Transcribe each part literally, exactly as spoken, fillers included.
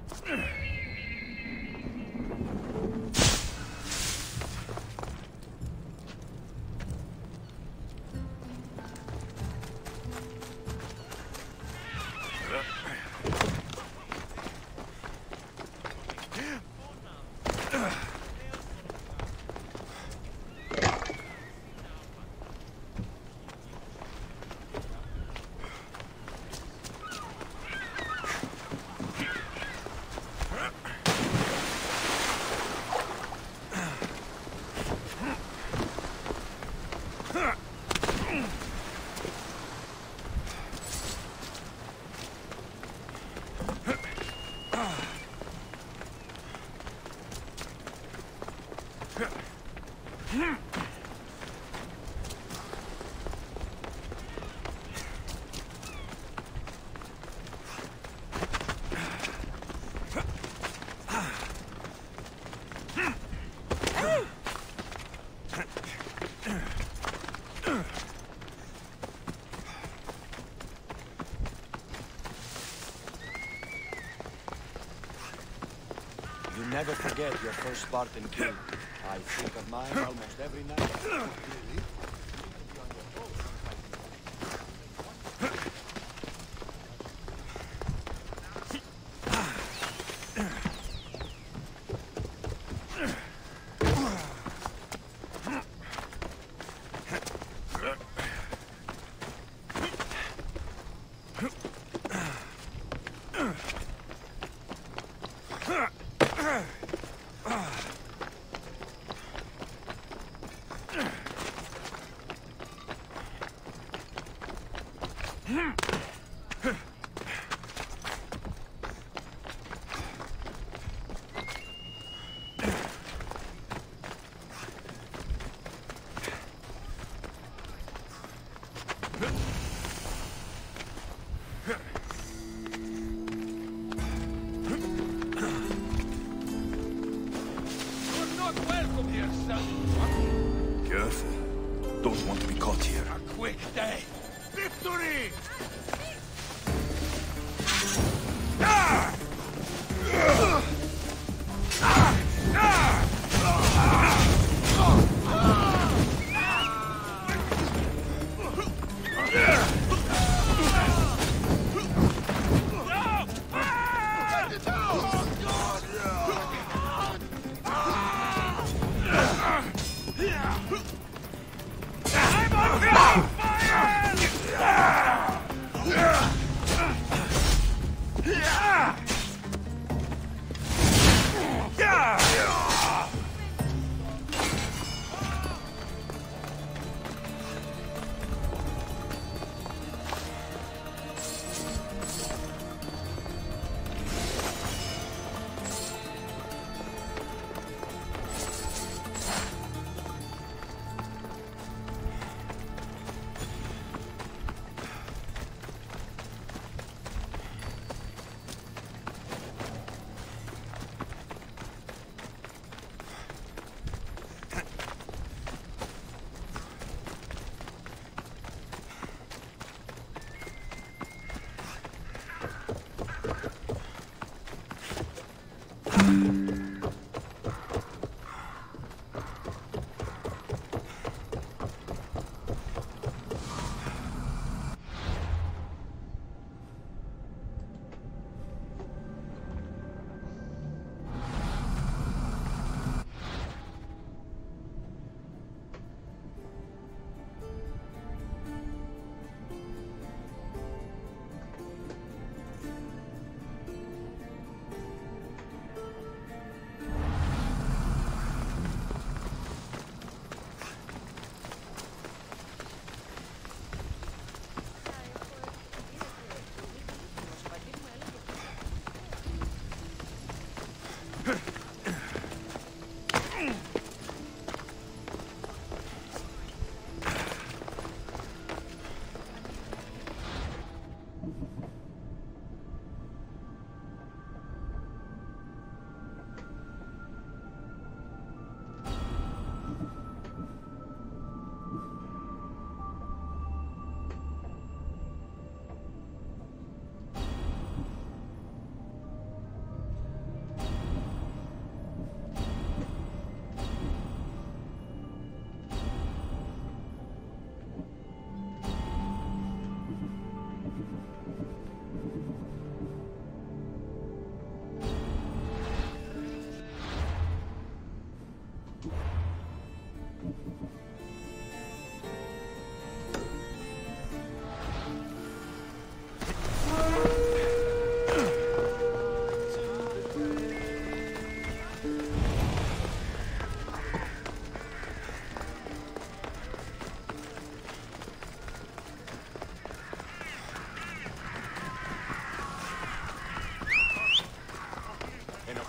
Never forget your first Spartan kill. I think of mine almost every night. Really?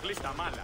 τα μάλα.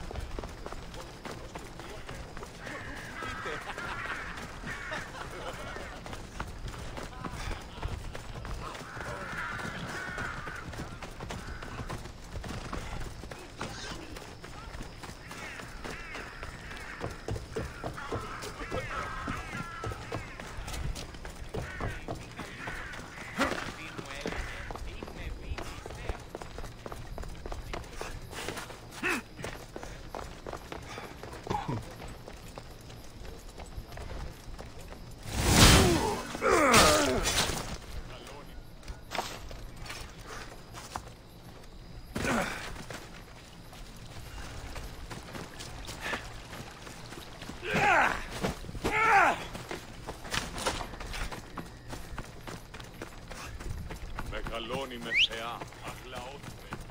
Μεγαλώνει με θεά, αγλαώθηκε.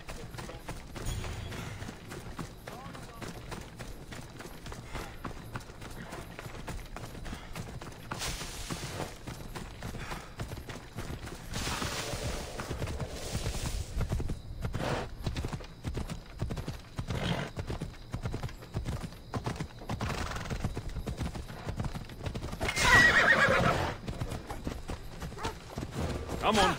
Come on.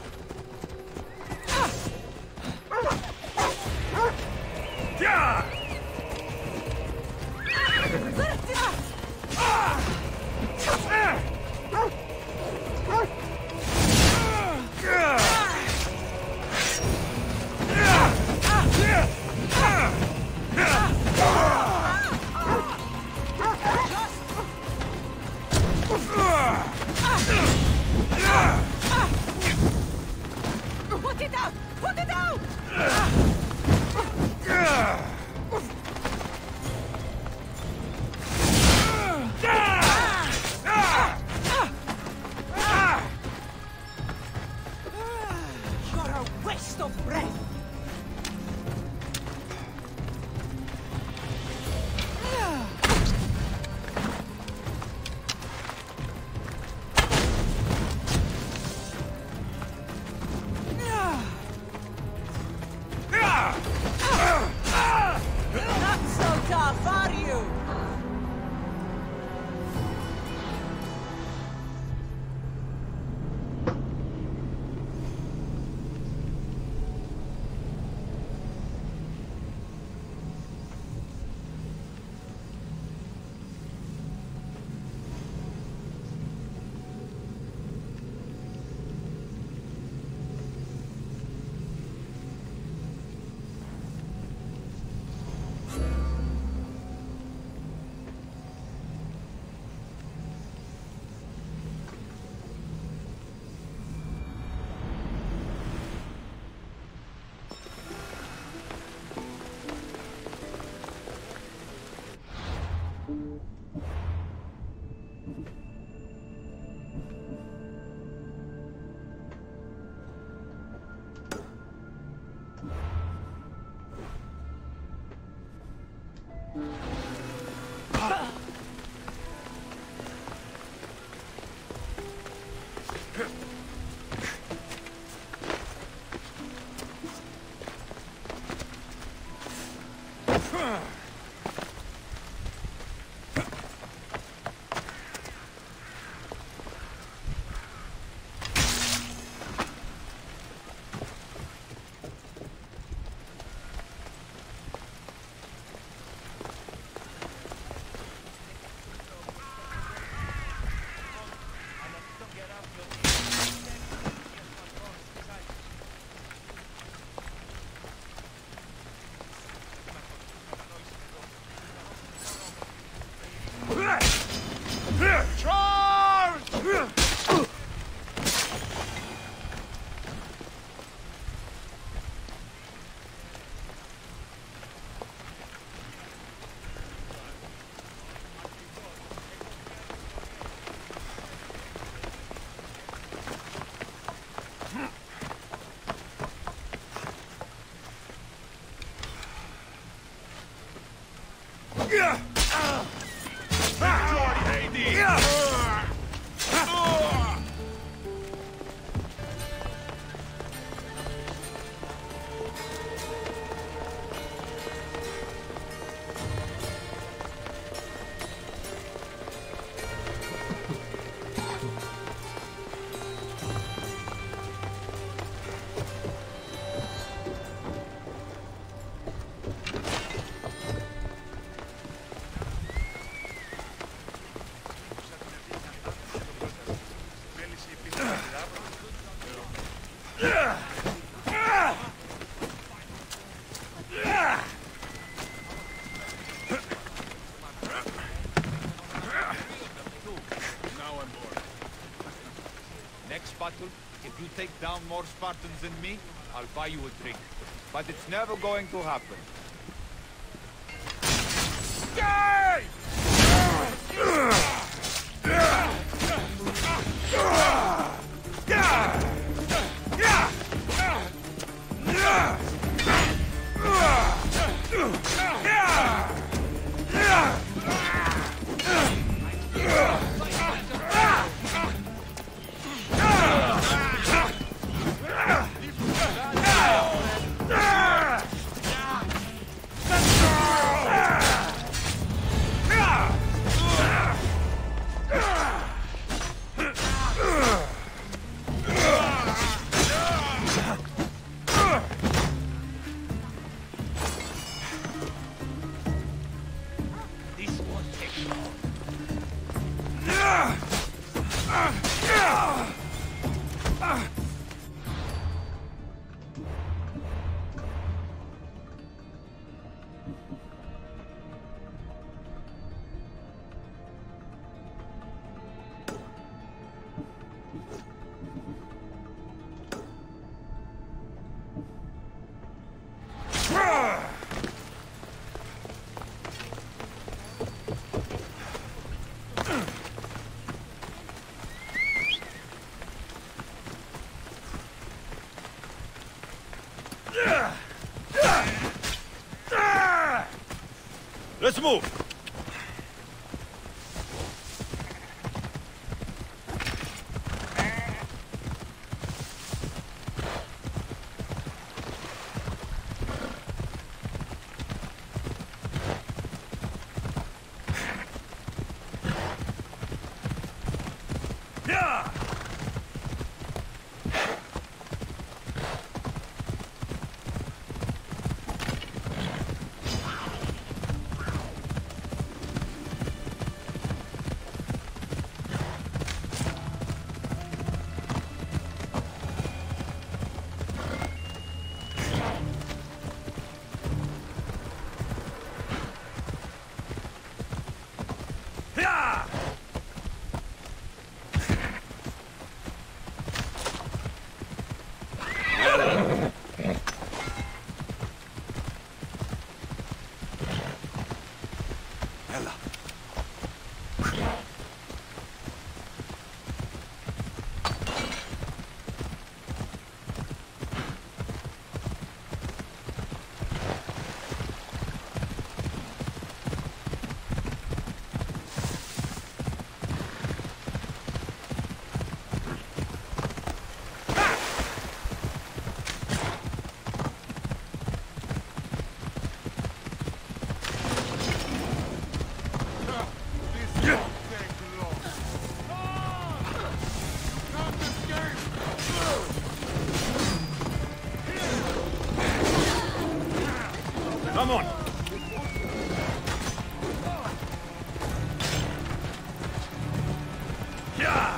you take down more Spartans than me, I'll buy you a drink. But it's never going to happen. Yay! Let's move! Come on! Yeah!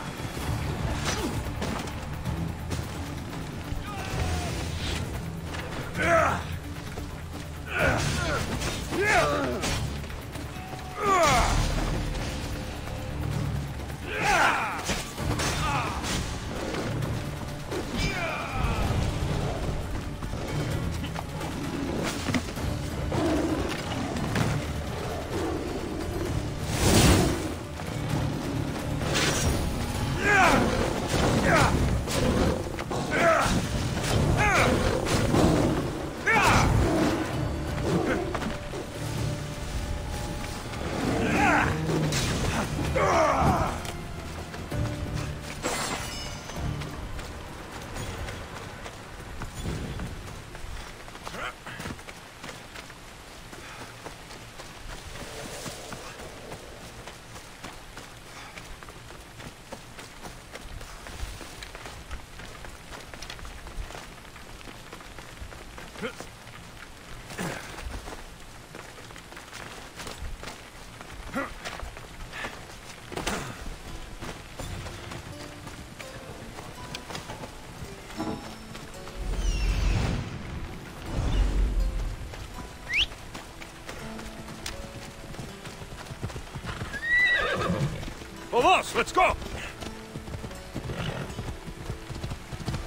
Vamos, let's go!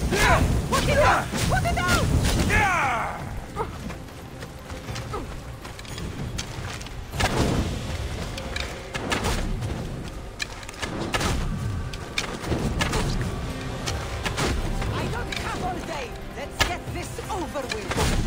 Put it down! Put it down! I don't have all day. Let's get this over with.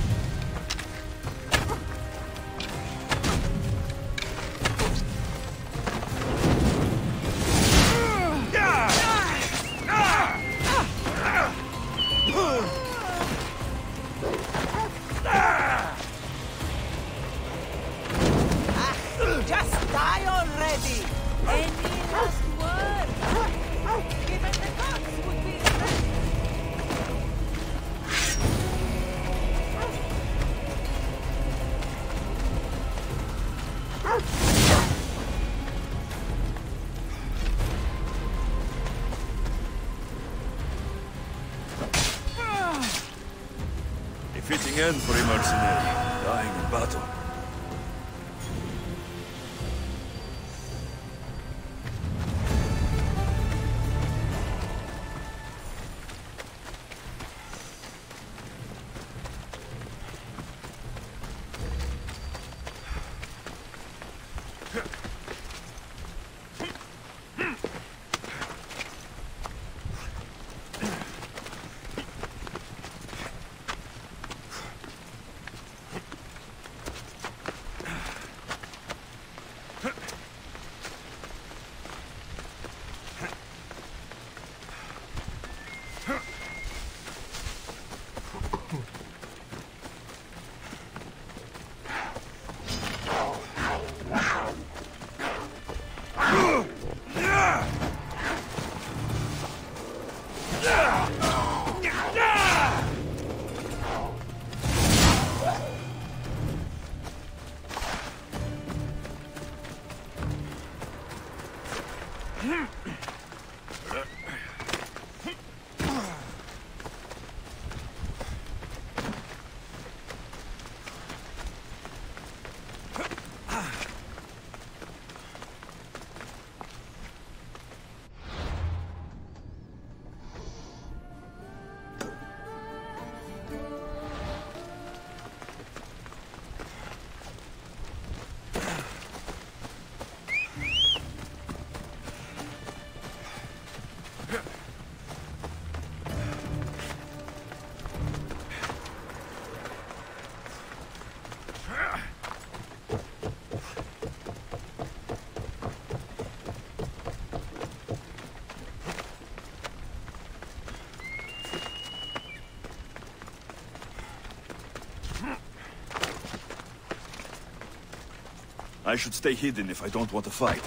Fitting end for a mercenary, dying in battle. I should stay hidden if I don't want to fight.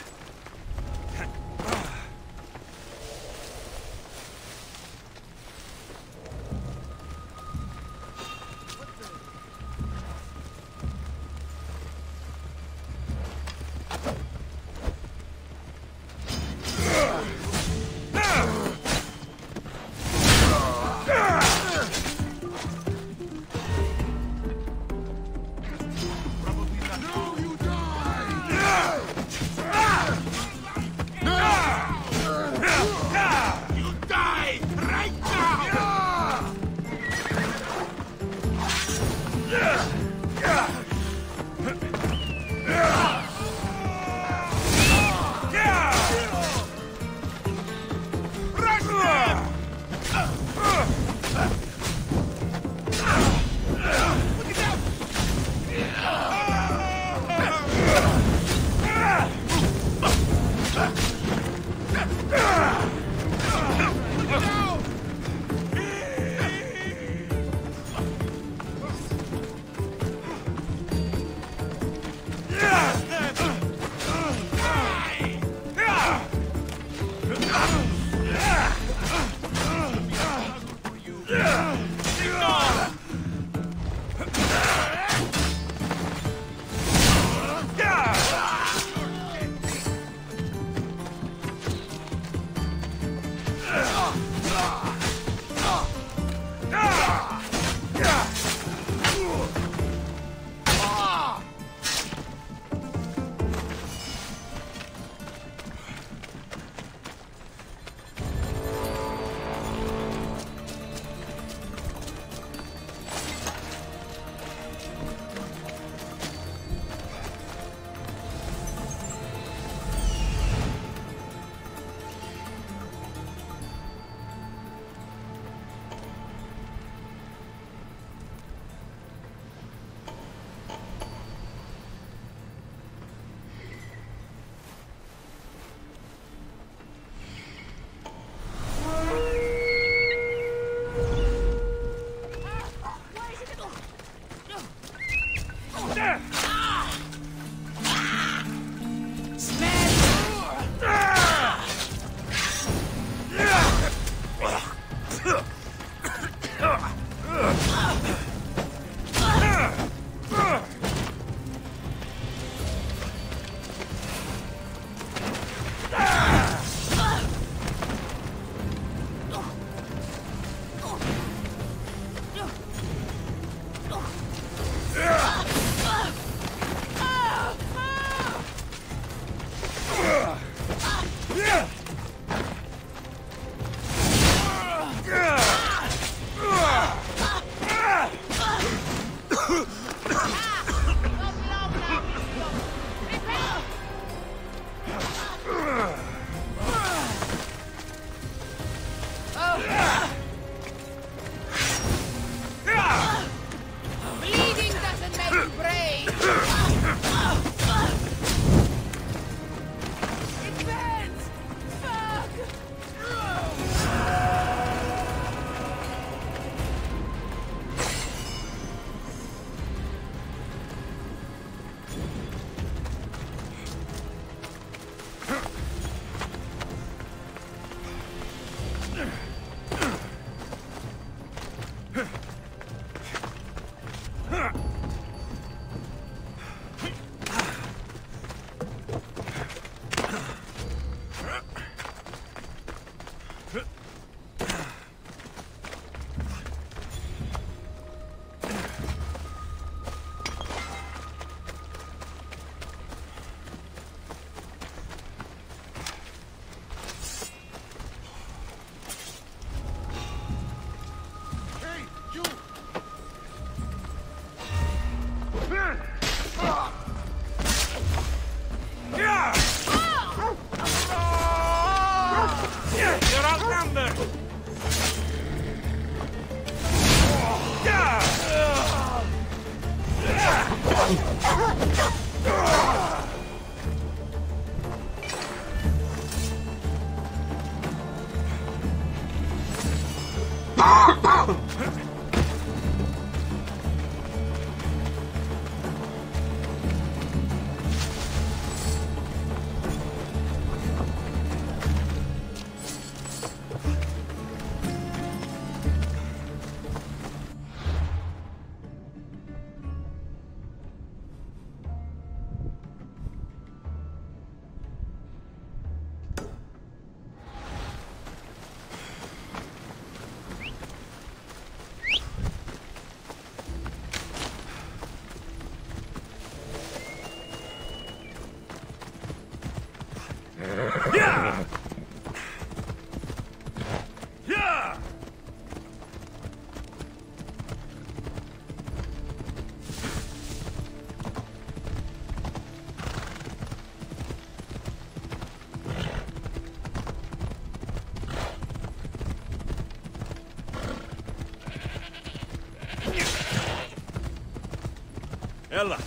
Ella!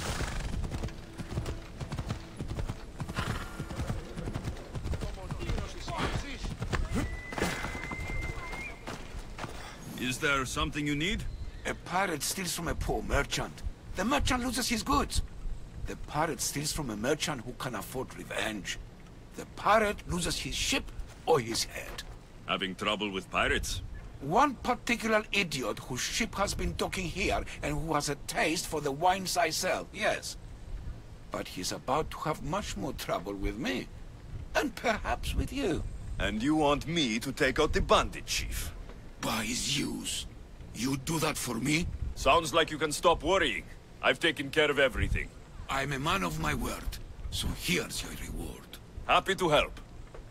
Is there something you need? A pirate steals from a poor merchant. The merchant loses his goods. The pirate steals from a merchant who can afford revenge. The pirate loses his ship or his head. Having trouble with pirates? One particular idiot whose ship has been docking here and who has a taste for the wines I sell, yes. But he's about to have much more trouble with me. And perhaps with you. And you want me to take out the bandit chief? By his use. You do that for me? Sounds like you can stop worrying. I've taken care of everything. I'm a man of my word, so here's your reward. Happy to help.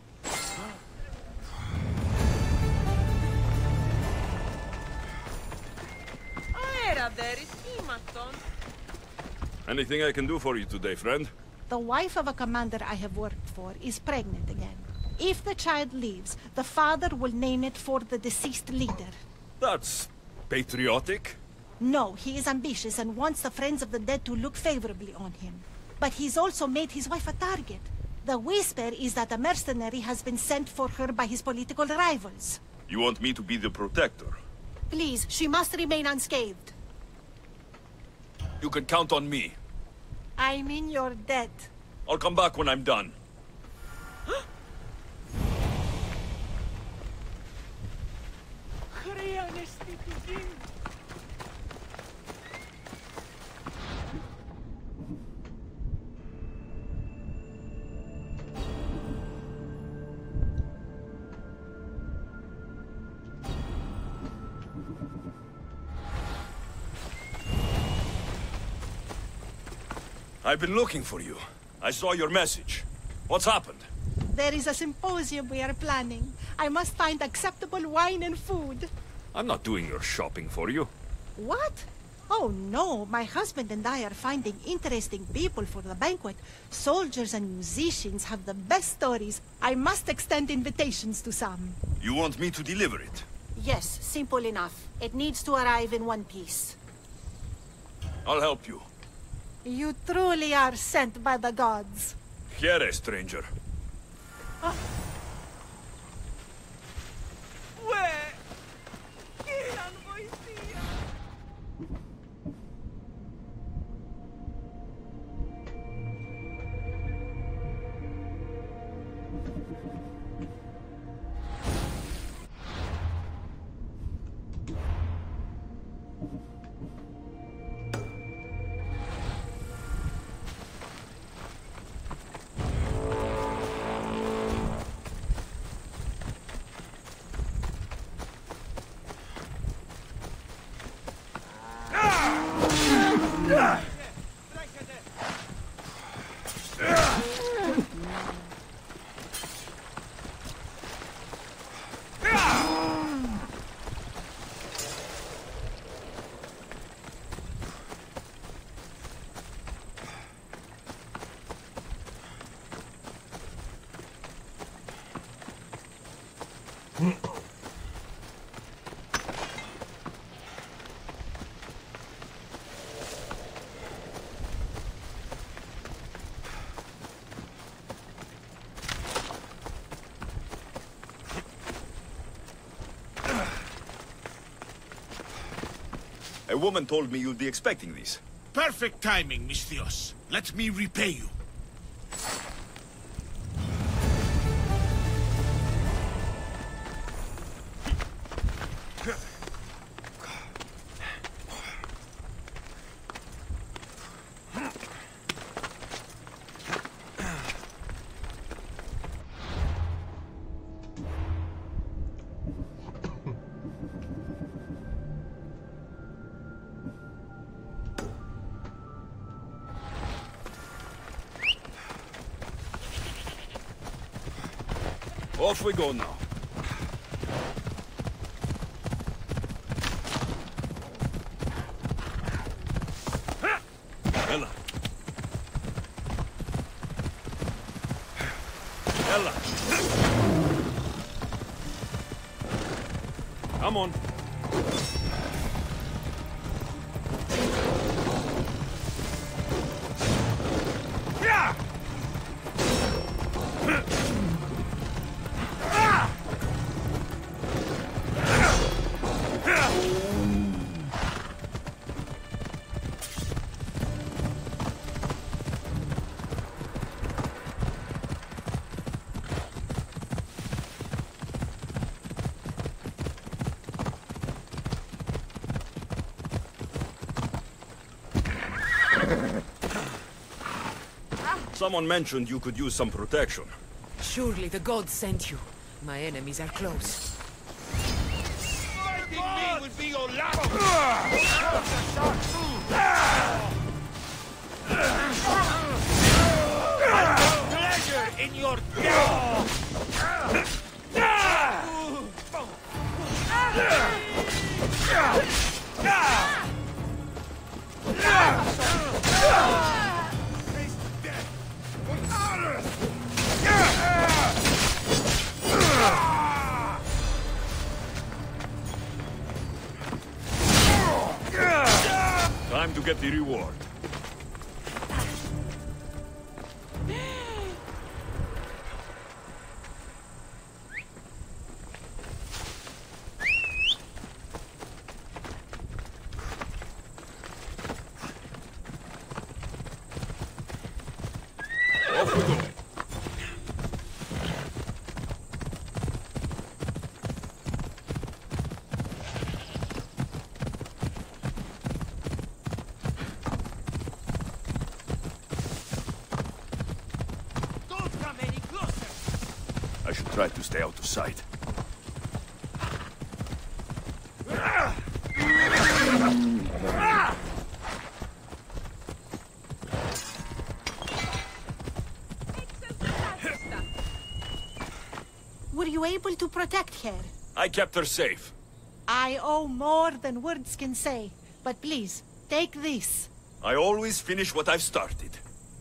Anything I can do for you today, friend? The wife of a commander I have worked for is pregnant again. If the child leaves, the father will name it for the deceased leader. That's patriotic. No, he is ambitious and wants the friends of the dead to look favorably on him. But he's also made his wife a target. The whisper is that a mercenary has been sent for her by his political rivals. You want me to be the protector? Please, she must remain unscathed. You can count on me. I mean your debt. I'll come back when I'm done. I've been looking for you. I saw your message. What's happened? There is a symposium we are planning. I must find acceptable wine and food. I'm not doing your shopping for you. What? Oh no, my husband and I are finding interesting people for the banquet. Soldiers and musicians have the best stories. I must extend invitations to some. You want me to deliver it? Yes, simple enough. It needs to arrive in one piece. I'll help you. You truly are sent by the gods. Here, stranger. Ah. A woman told me you'd be expecting these. Perfect timing, Misthios. Let me repay you. Off we go now. Ella. Ella. Come on. Someone mentioned you could use some protection. Surely the gods sent you. My enemies are close. Fighting me would be your last. Pleasure in your death. Time to get the reward. Off we go. try to stay out of sight. Were you able to protect her? I kept her safe. I owe more than words can say. But please, take this. I always finish what I've started.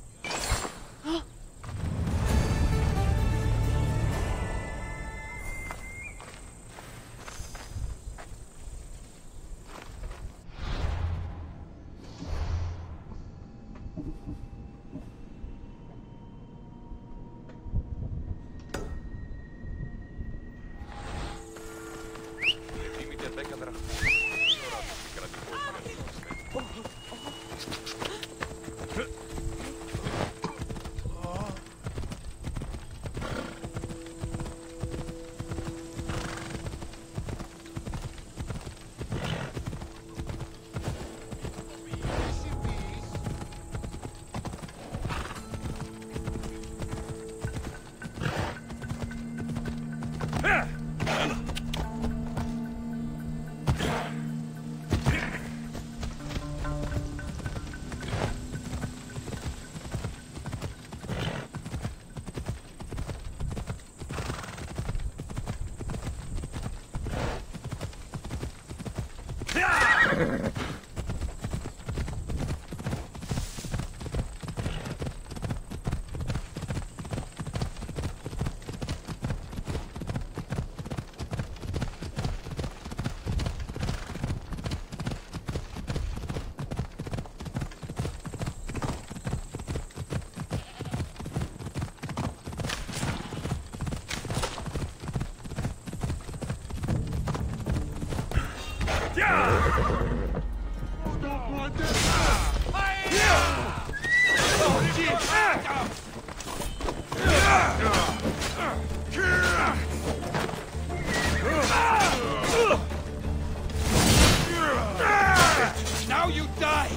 Now you die!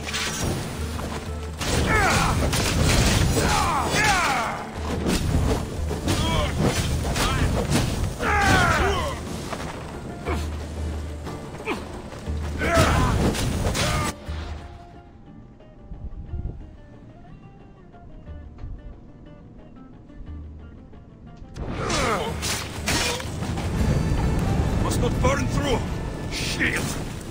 Must not burn through! Shield!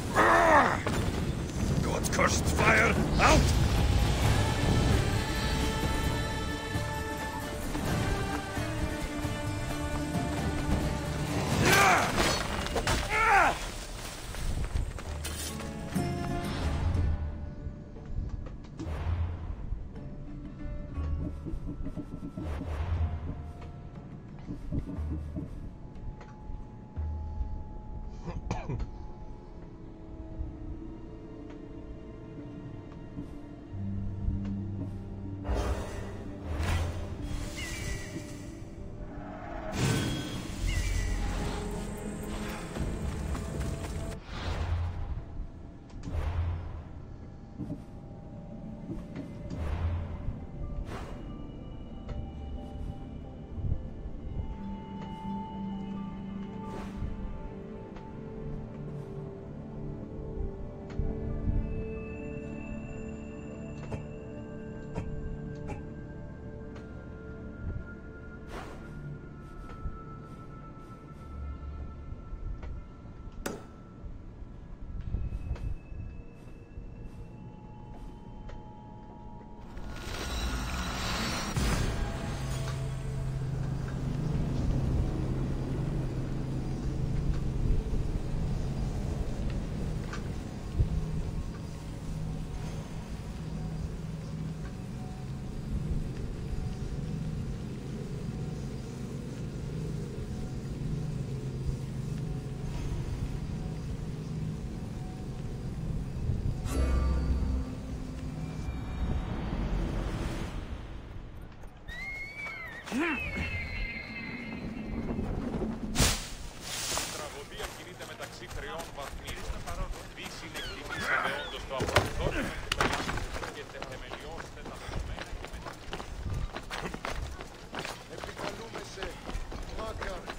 God's cursed fire! Out! Τραγωδία κινείται μεταξύ τριών βαθμίδων, τι συνεκτιμήσαμε όντως το απορροφτό και θεμελιώς τεταμενωμένα και μετά. Επικαλούμε σε, Μάκαρ,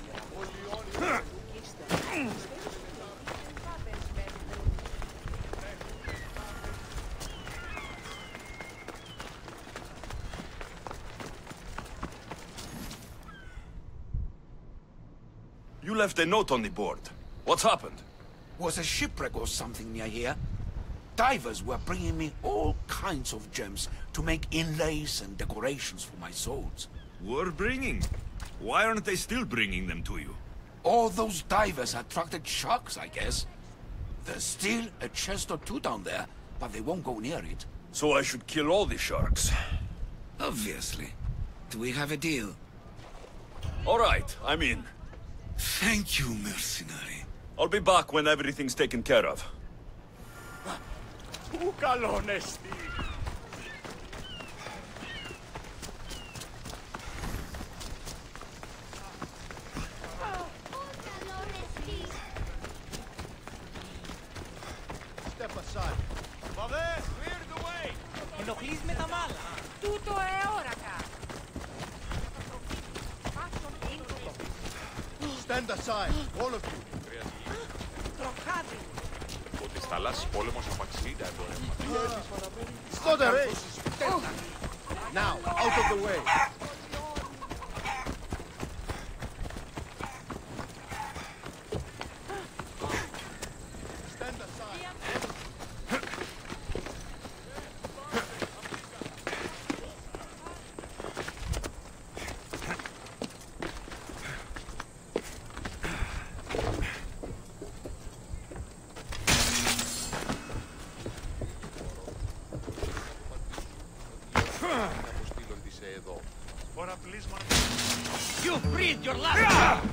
left a note on the board. What's happened? Was a shipwreck or something near here. Divers were bringing me all kinds of gems to make inlays and decorations for my swords. Were bringing? Why aren't they still bringing them to you? All those divers attracted sharks, I guess. There's still a chest or two down there, but they won't go near it. So I should kill all the sharks? Obviously. Do we have a deal? All right, I'm in. Thank you, mercenary. I'll be back when everything's taken care of. Πού καλόνεστη! Step aside. Βαβέ, clear the way! Ενοχλείς με τα μάλα. Τούτο εόρακα. Stand aside, all of you. Τροχάδι. Ο της θαλάσσης πόλεμος απαξίδα εδώ έμαθα. Stop the race. Now, out of the way. Stand aside. You breathe your last.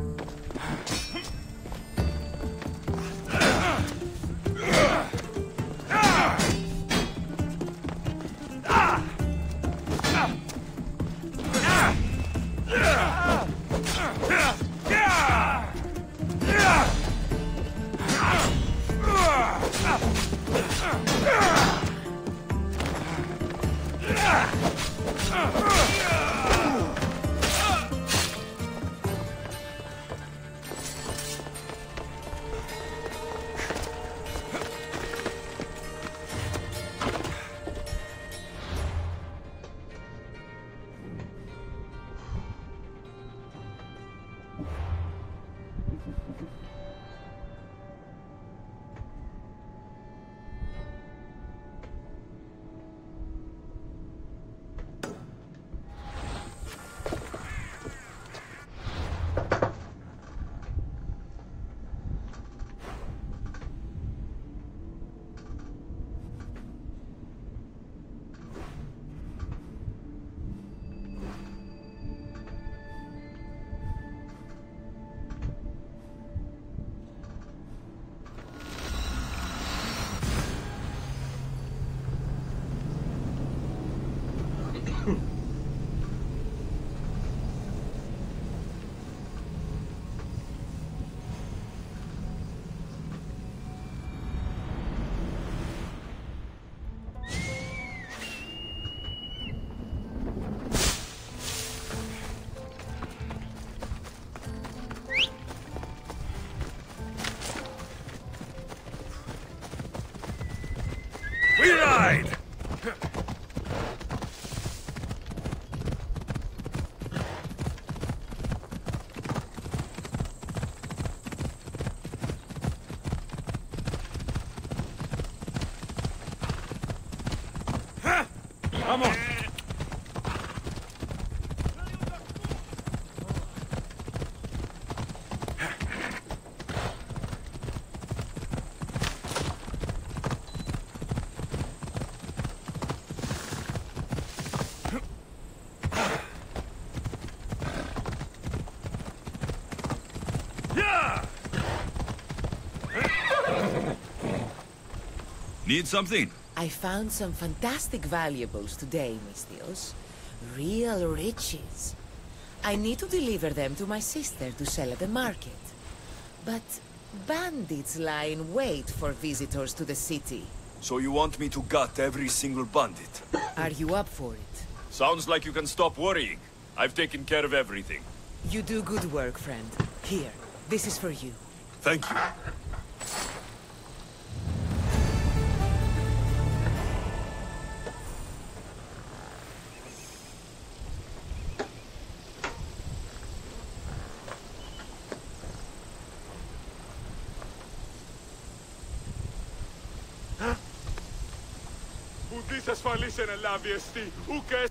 We ride! Come on! Need something? I found some fantastic valuables today, Misthios. Real riches. I need to deliver them to my sister to sell at the market. But bandits lie in wait for visitors to the city. So you want me to gut every single bandit? Are you up for it? Sounds like you can stop worrying. I've taken care of everything. You do good work, friend. Here, this is for you. Thank you. Ουδής ασφαλής εν ελάβει εστί, ουκ εσ...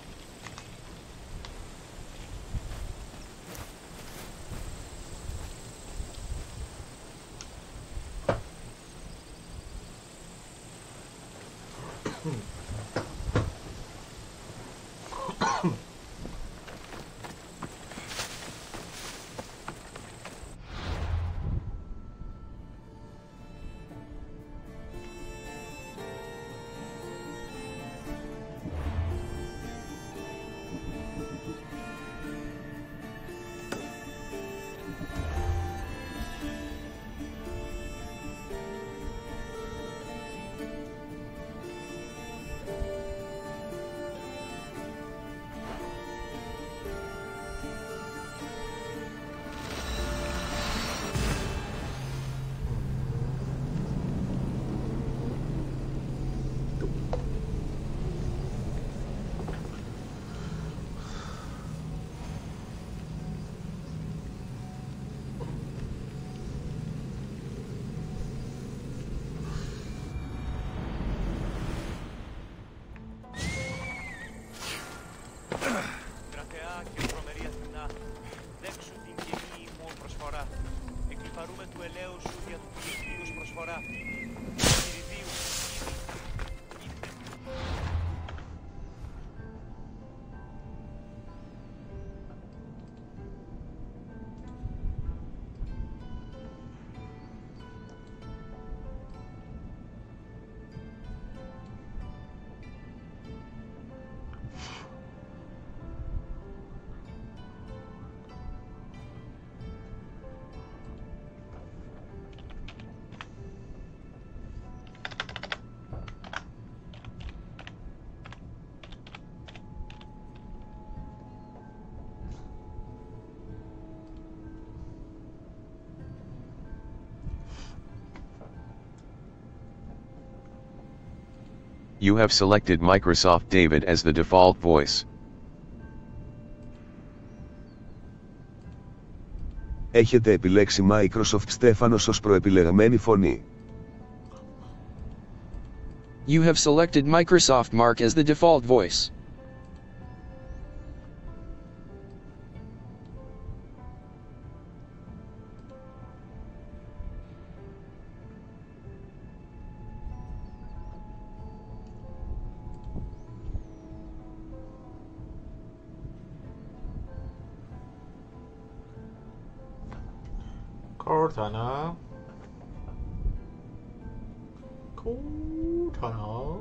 You have selected Microsoft David as the default voice. Έχετε επιλέξει Microsoft Στέφανος ως προεπιλεγμένη φωνή. You have selected Microsoft Mark as the default voice. Cortana. Cortana.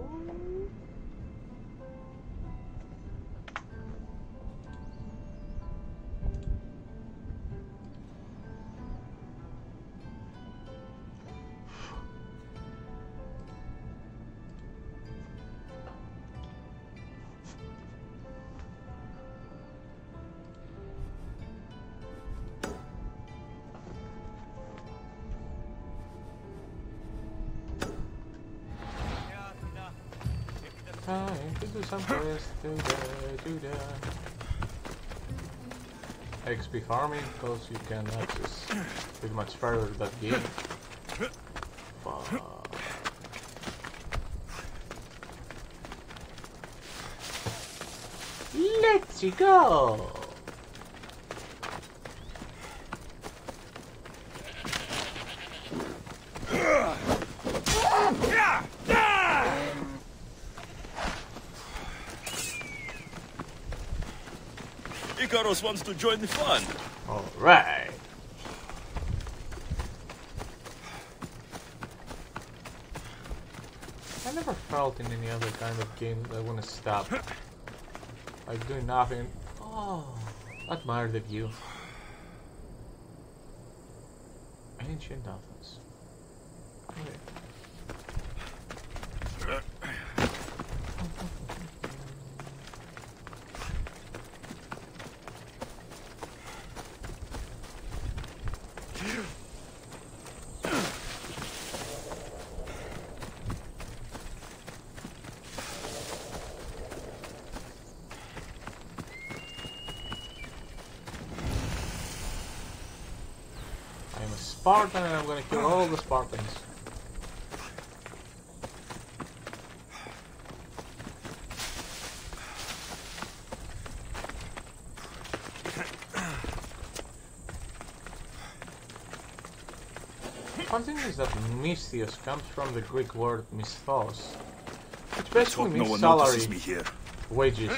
Time to do some quests today, today. X P farming, because you can access pretty much further that game. Fuck. Let's go! Icarus wants to join the fun. All right. I never felt in any other kind of game that I want to stop. Like doing nothing. Oh, admire the view. Ancient Athens. Okay. Spartan, and I'm gonna kill all the Spartans. fun thing is that Misthios comes from the Greek word misthos, which basically means no one salary, notices me here. wages.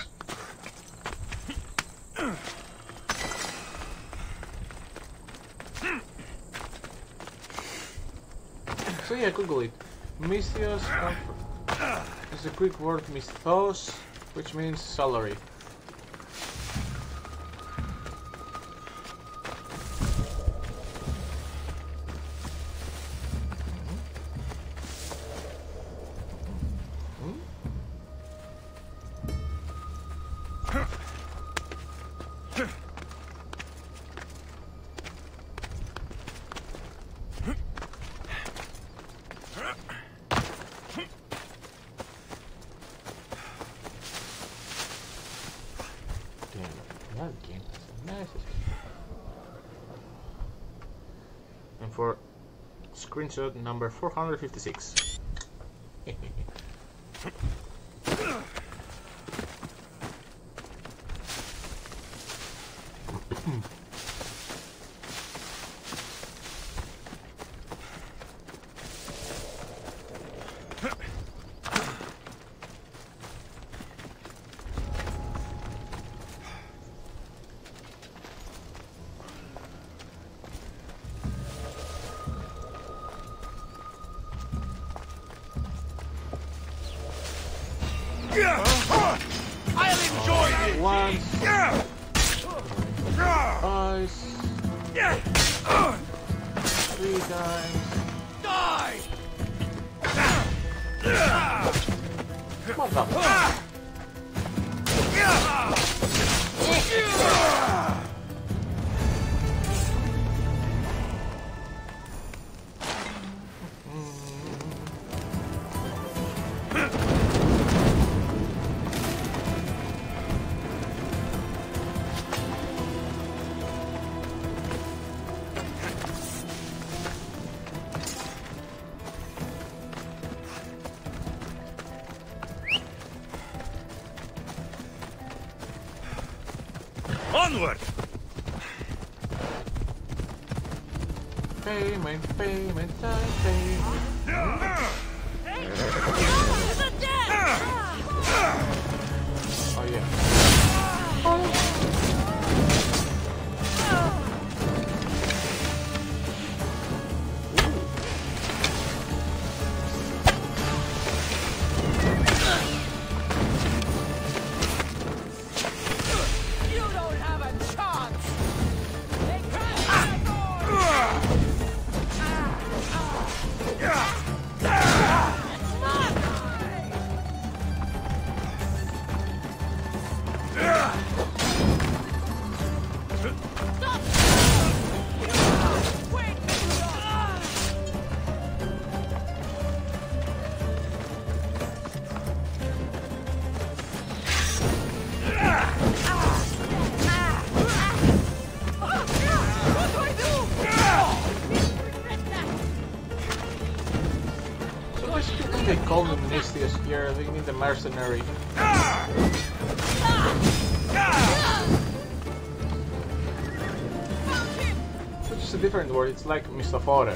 So yeah, Google it. Misthios comes from, is the Greek word misthos, which means salary. And for screenshot number four hundred fifty-six. I'll enjoy it! Once. Twice. Three times. Die! What the fuck? Onward! Payment, payment, time, payment. Oh yeah. You don't have a chance! They They call him Misthios here, they need a mercenary. Which is a different word, it's like Mistafore.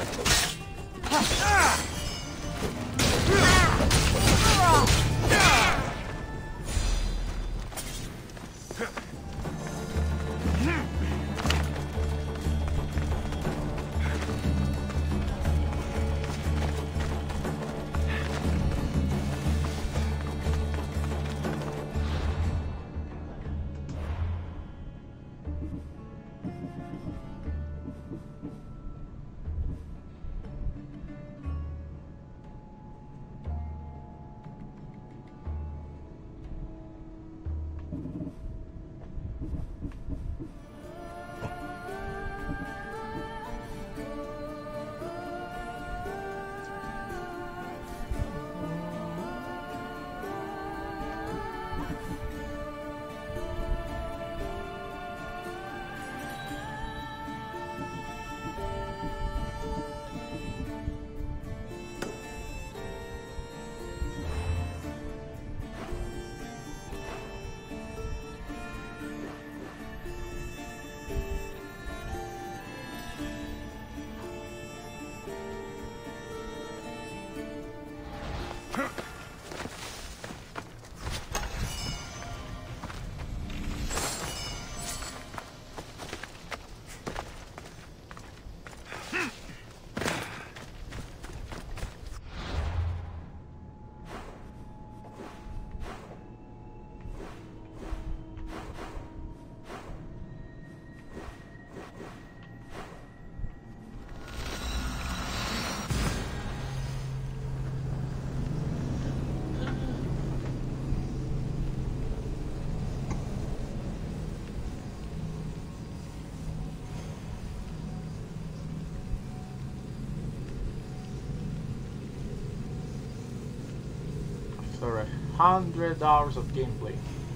for a hundred hours of gameplay.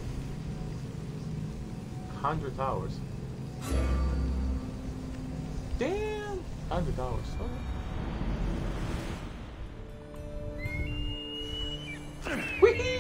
Hundred hours. Damn! Hundred hours. Oh. Whee!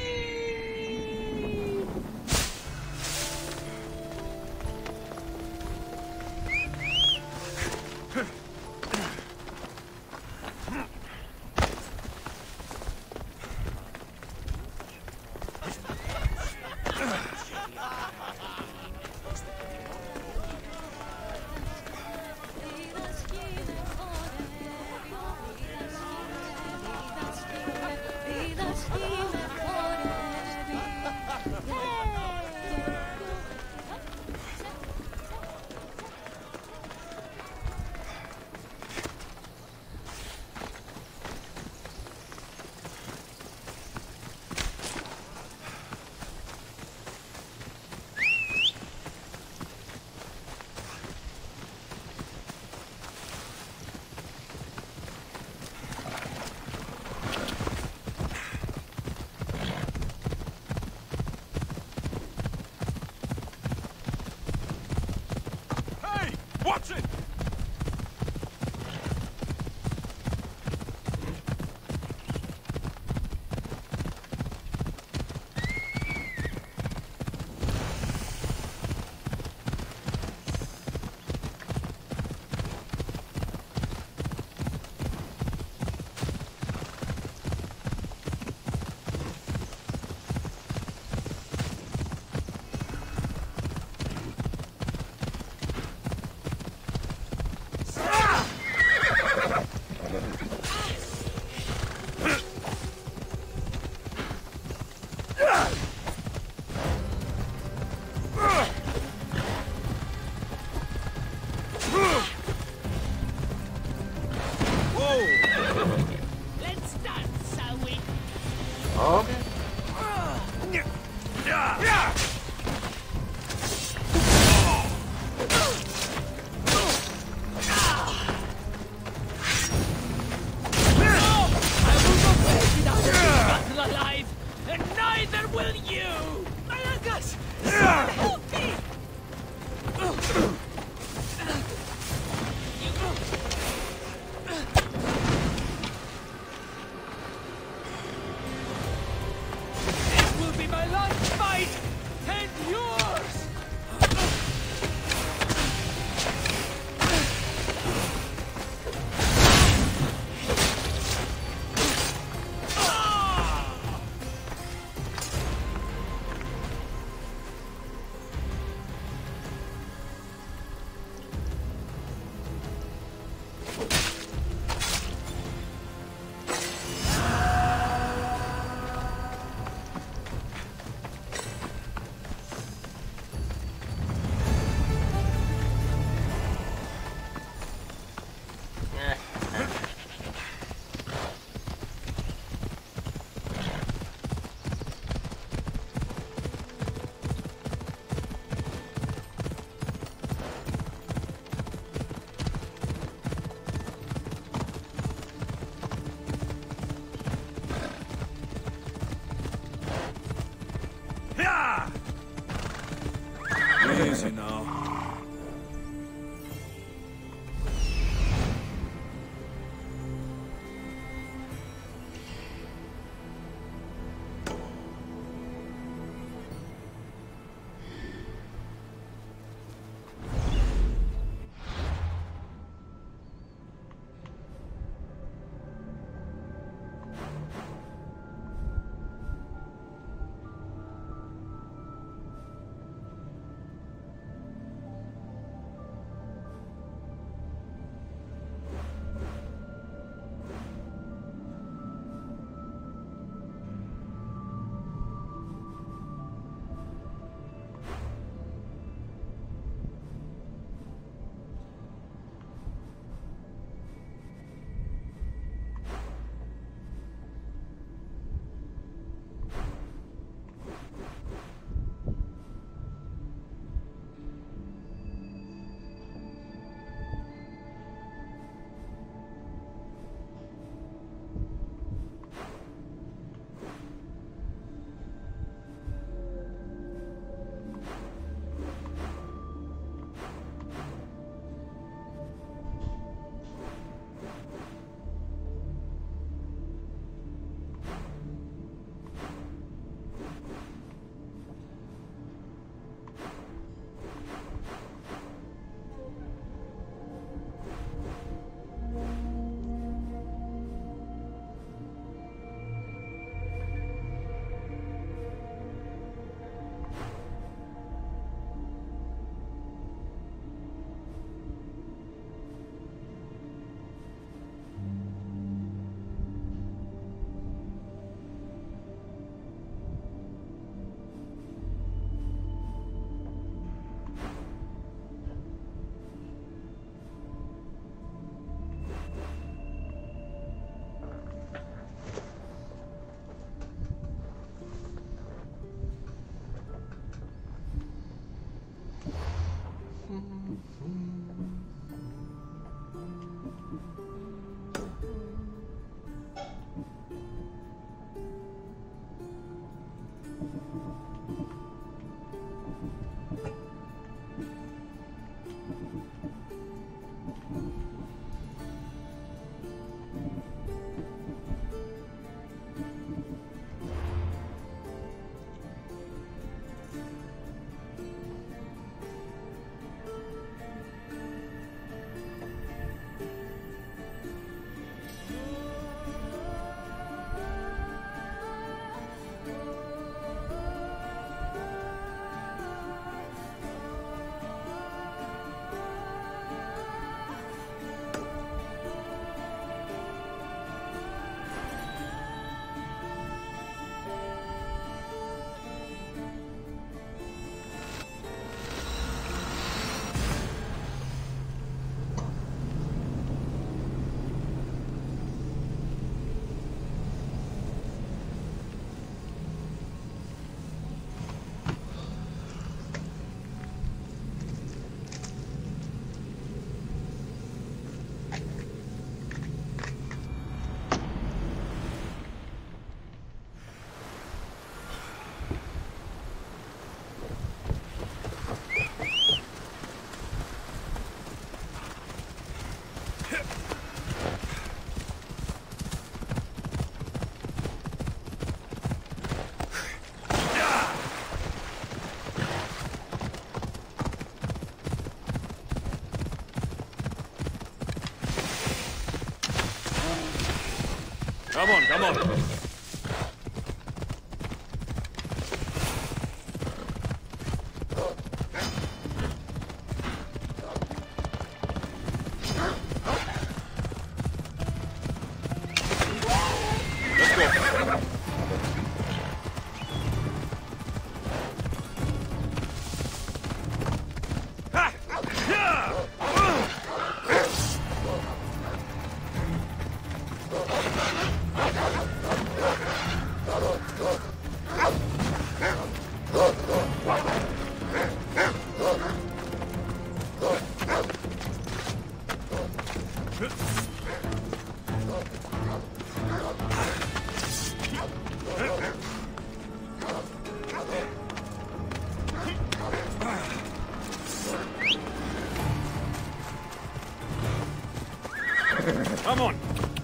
Watch it! Easy now. Come on, come on. Come on.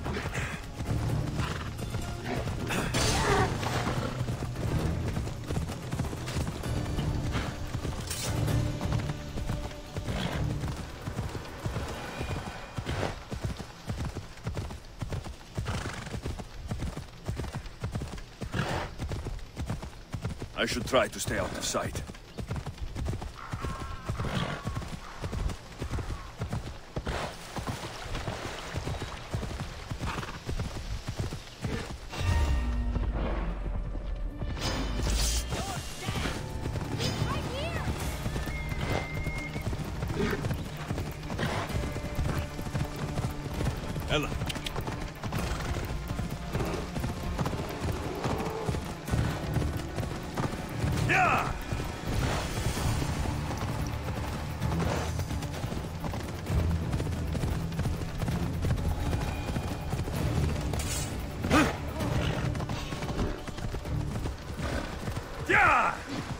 I should try to stay out of sight. Ella. Yeah! Yeah!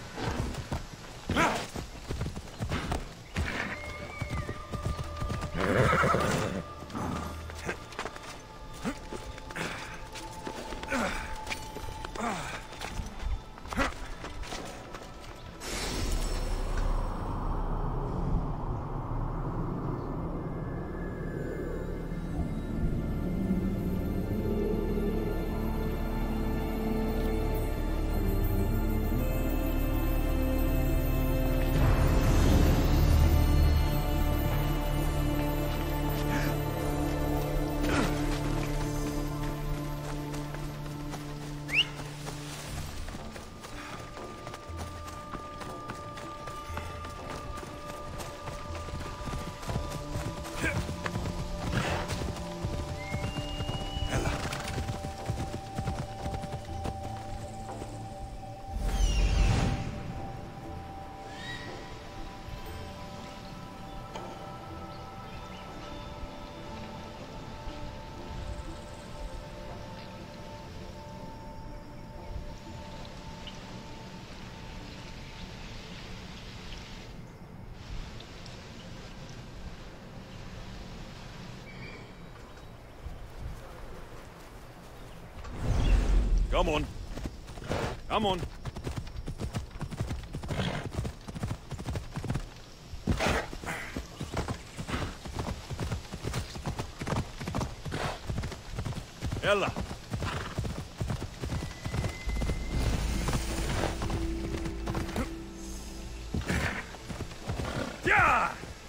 Come on. Come on. Ella. Yeah!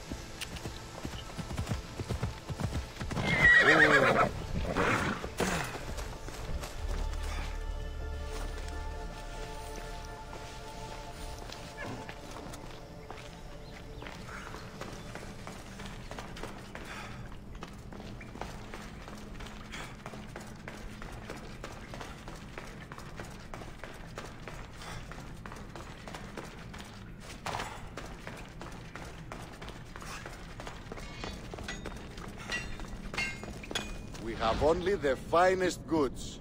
Oh. We have only the finest goods.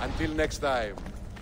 Until next time.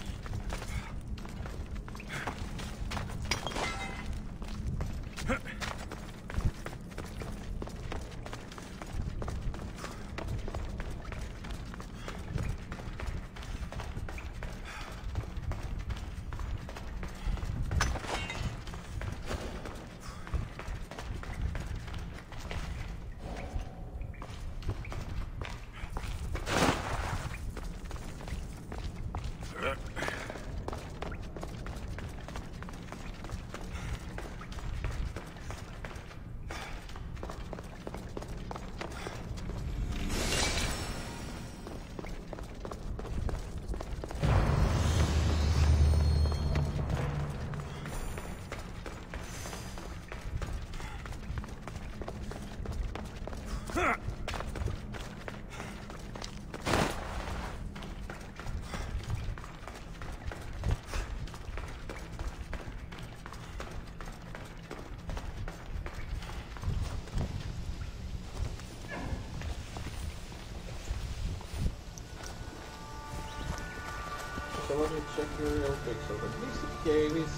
So let me check here real quick. So the basic game is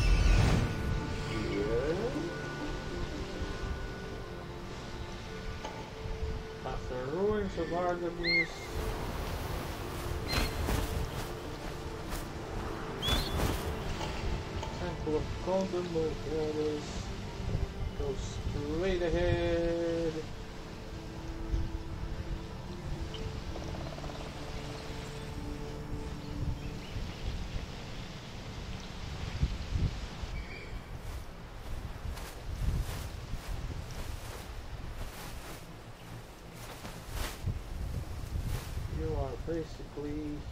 here. After ruins of Artemis. Temple of Golden Moon Goddess. Go straight ahead. Basically